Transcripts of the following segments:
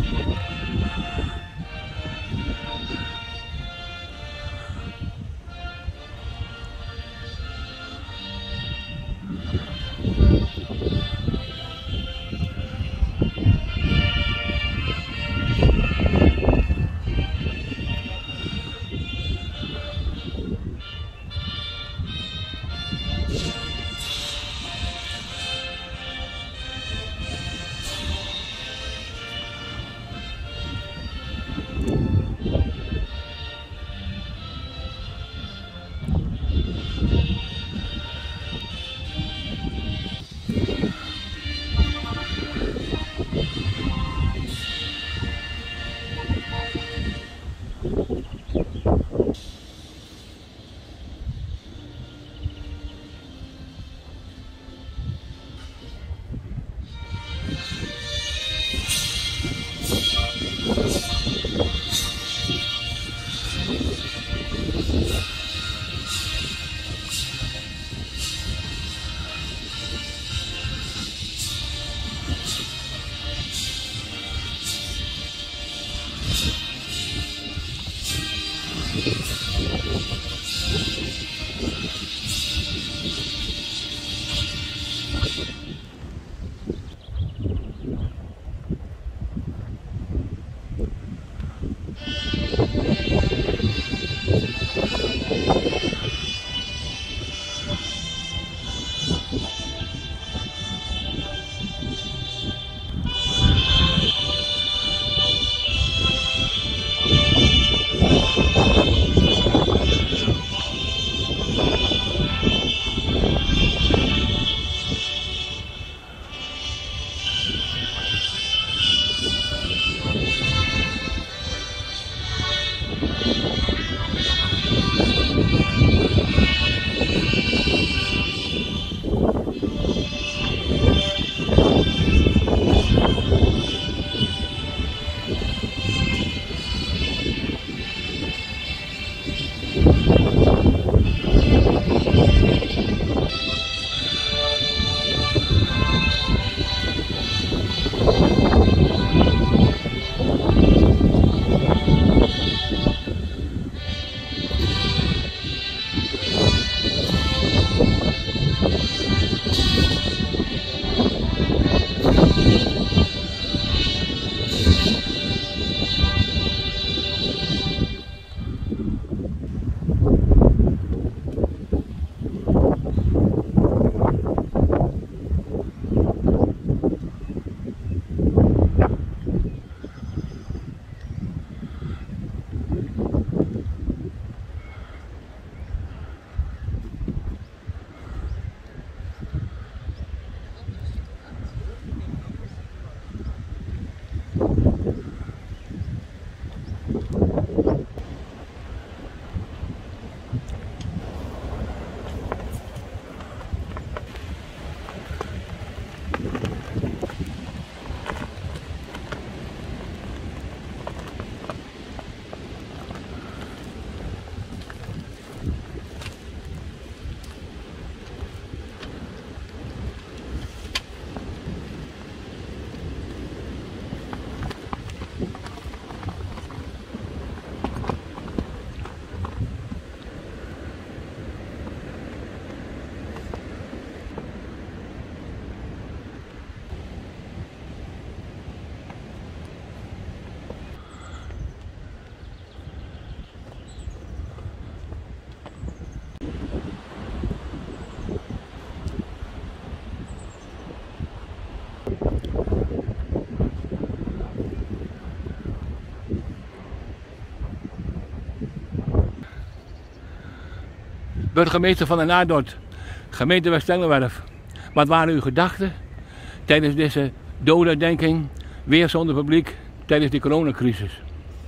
Burgemeester van den Adort, gemeente West-Englewerf. Wat waren uw gedachten tijdens deze dodenherdenking, weer zonder publiek, tijdens de coronacrisis?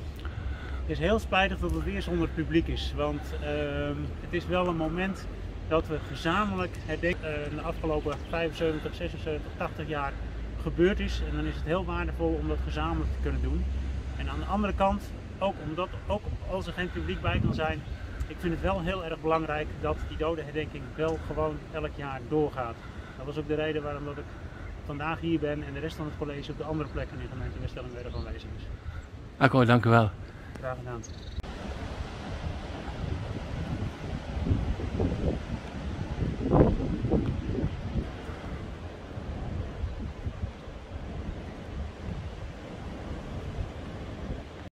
Het is heel spijtig dat het weer zonder publiek is, want het is wel een moment dat we gezamenlijk herdenken de afgelopen 75, 76, 80 jaar gebeurd is. En dan is het heel waardevol om dat gezamenlijk te kunnen doen. En aan de andere kant, ook als er geen publiek bij kan zijn, ik vind het wel heel erg belangrijk dat die dodenherdenking wel gewoon elk jaar doorgaat. Dat was ook de reden waarom dat ik vandaag hier ben en de rest van het college op de andere plekken in gemeente West-Ellingerwerf aanwezig is. Akkoord, dank u wel. Graag gedaan.